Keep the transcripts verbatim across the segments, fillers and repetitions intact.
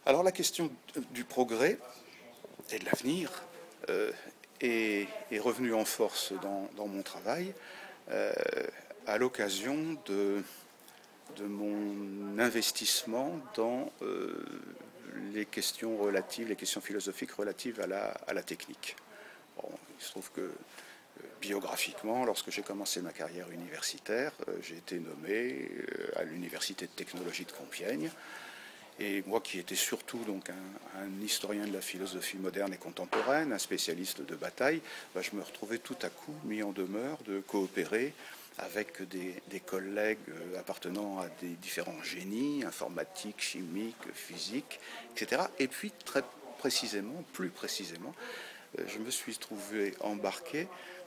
Alors la question du progrès et de l'avenir euh, est, est revenue en force dans, dans mon travail euh, à l'occasion de, de mon investissement dans euh, les questions relatives, les questions philosophiques relatives à la, à la technique. Bon, il se trouve que euh, biographiquement, lorsque j'ai commencé ma carrière universitaire, euh, j'ai été nommé euh, à l'Université de technologie de Compiègne. Et moi qui étais surtout donc un, un historien de la philosophie moderne et contemporaine, un spécialiste de bataille, ben je me retrouvais tout à coup mis en demeure de coopérer avec des, des collègues appartenant à des différents génies, informatiques, chimiques, physiques, et cetera. Et puis très précisément, plus précisément, je me suis trouvé embarqué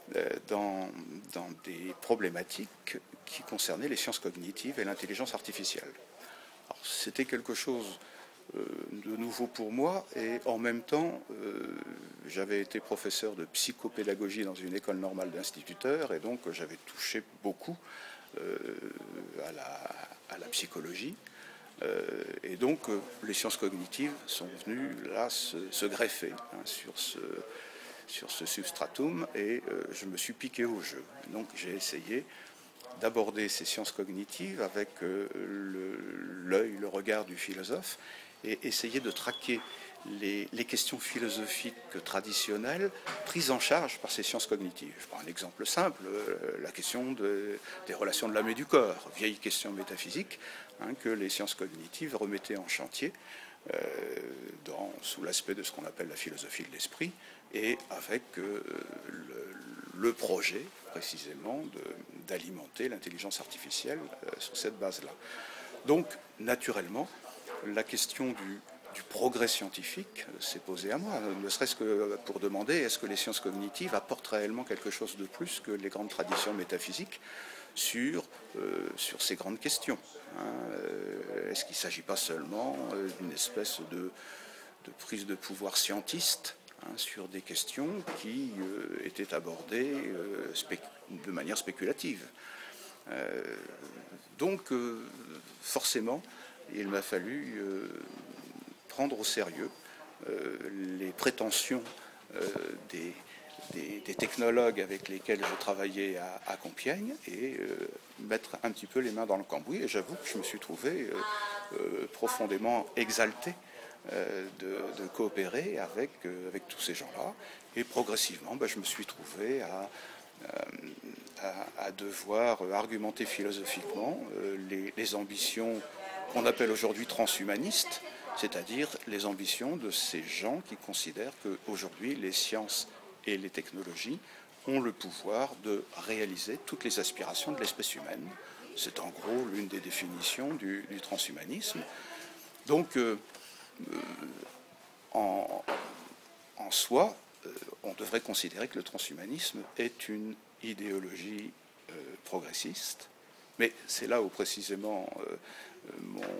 dans, dans des problématiques qui concernaient les sciences cognitives et l'intelligence artificielle. C'était quelque chose euh, de nouveau pour moi et en même temps euh, j'avais été professeur de psychopédagogie dans une école normale d'instituteurs et donc j'avais touché beaucoup euh, à, la, à la psychologie euh, et donc euh, les sciences cognitives sont venues là se, se greffer hein, sur ce sur ce substratum et euh, je me suis piqué au jeu. Donc j'ai essayé d'aborder ces sciences cognitives avec euh, l'œil, le, le regard du philosophe et essayer de traquer les, les questions philosophiques traditionnelles prises en charge par ces sciences cognitives. Je prends un exemple simple, euh, la question de, des relations de l'âme et du corps, vieille question métaphysique hein, que les sciences cognitives remettaient en chantier euh, dans, sous l'aspect de ce qu'on appelle la philosophie de l'esprit et avec euh, le, le projet précisément d'alimenter l'intelligence artificielle euh, sur cette base-là. Donc, naturellement, la question du, du progrès scientifique s'est posée à moi, ne serait-ce que pour demander est-ce que les sciences cognitives apportent réellement quelque chose de plus que les grandes traditions métaphysiques sur, euh, sur ces grandes questions. Hein. Est-ce qu'il ne s'agit pas seulement d'une espèce de, de prise de pouvoir scientiste Hein, sur des questions qui euh, étaient abordées euh, de manière spéculative. Euh, donc, euh, forcément, il m'a fallu euh, prendre au sérieux euh, les prétentions euh, des, des, des technologues avec lesquels je travaillais à, à Compiègne et euh, mettre un petit peu les mains dans le cambouis. Et j'avoue que je me suis trouvé euh, euh, profondément exalté De, de coopérer avec, euh, avec tous ces gens-là. Et progressivement, ben, je me suis trouvé à, à, à devoir argumenter philosophiquement euh, les, les ambitions qu'on appelle aujourd'hui transhumanistes, c'est-à-dire les ambitions de ces gens qui considèrent qu'aujourd'hui, les sciences et les technologies ont le pouvoir de réaliser toutes les aspirations de l'espèce humaine. C'est en gros l'une des définitions du, du transhumanisme. Donc, euh, Euh, en, en soi, euh, on devrait considérer que le transhumanisme est une idéologie euh, progressiste, mais c'est là où précisément euh, mon,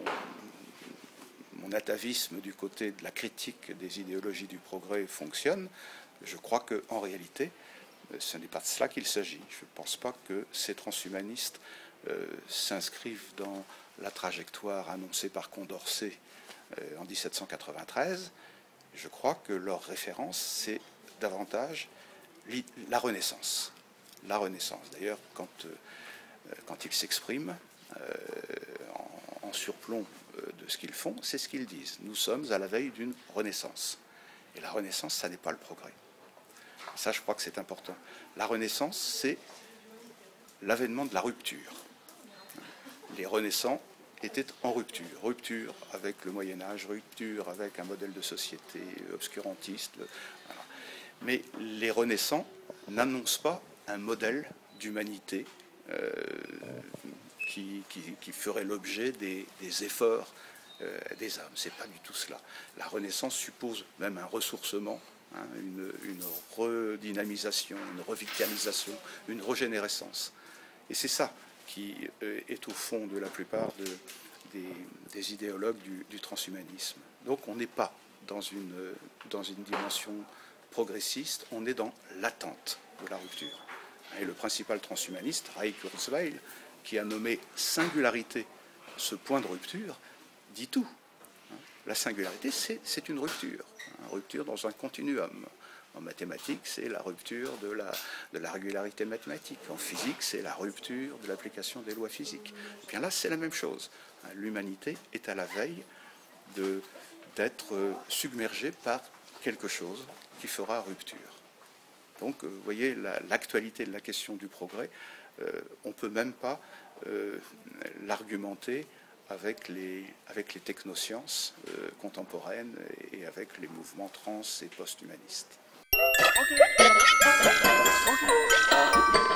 mon atavisme du côté de la critique des idéologies du progrès fonctionne. Je crois qu'en réalité, ce n'est pas de cela qu'il s'agit. Je ne pense pas que ces transhumanistes euh, s'inscrivent dans la trajectoire annoncée par Condorcet en dix-sept cent quatre-vingt-treize, je crois que leur référence, c'est davantage la Renaissance. La Renaissance. D'ailleurs, quand, euh, quand ils s'expriment euh, en, en surplomb de ce qu'ils font, c'est ce qu'ils disent. Nous sommes à la veille d'une Renaissance. Et la Renaissance, ça n'est pas le progrès. Ça, je crois que c'est important. La Renaissance, c'est l'avènement de la rupture. Les Renaissants était en rupture. Rupture avec le Moyen-Âge, rupture avec un modèle de société obscurantiste. Voilà. Mais les Renaissants n'annoncent pas un modèle d'humanité euh, qui, qui, qui ferait l'objet des, des efforts euh, des âmes. C'est pas du tout cela. La Renaissance suppose même un ressourcement, hein, une, une redynamisation, une revitalisation, une régénérescence. Et c'est ça qui est au fond de la plupart de, des, des idéologues du, du transhumanisme. Donc on n'est pas dans une, dans une dimension progressiste, on est dans l'attente de la rupture. Et le principal transhumaniste, Ray Kurzweil, qui a nommé singularité ce point de rupture, dit tout. La singularité, c'est une rupture, une rupture dans un continuum. En mathématiques, c'est la rupture de la, de la régularité mathématique. En physique, c'est la rupture de l'application des lois physiques. Et bien là, c'est la même chose. L'humanité est à la veille d'être submergée par quelque chose qui fera rupture. Donc, vous voyez, l'actualité de la question du progrès, euh, on ne peut même pas euh, l'argumenter avec les, avec les technosciences euh, contemporaines et avec les mouvements trans et post-humanistes. Okay. Okay.